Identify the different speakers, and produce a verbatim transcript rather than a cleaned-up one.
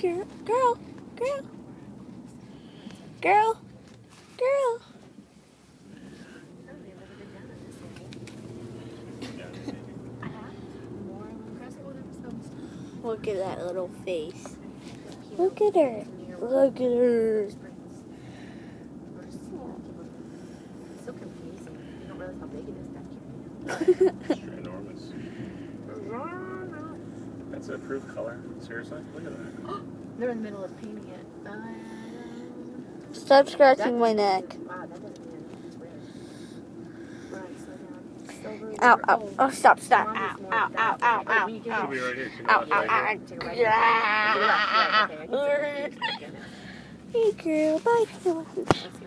Speaker 1: girl, girl, girl, girl, girl. Look at that little face. Look at her. Look at her.
Speaker 2: So confusing. You don't realize how big it is. That
Speaker 3: It's enormous. That's an approved color. Seriously? Look at that.
Speaker 2: They're in the middle of painting it. Um,
Speaker 1: Stop scratching my neck.
Speaker 2: Wow, that doesn't mean it's weird. Right, slow down. Silver,
Speaker 1: Ow,
Speaker 2: river-
Speaker 1: ow, oh, stop, stop. Ow, ow, ow, ow, ow,
Speaker 2: When you
Speaker 3: She'll
Speaker 2: get
Speaker 3: be right here. She'll
Speaker 1: ow,
Speaker 3: be
Speaker 1: ow,
Speaker 3: right here.
Speaker 1: ow.
Speaker 2: Take a right. Right, okay, I can see it.
Speaker 1: Hey, girl, bye.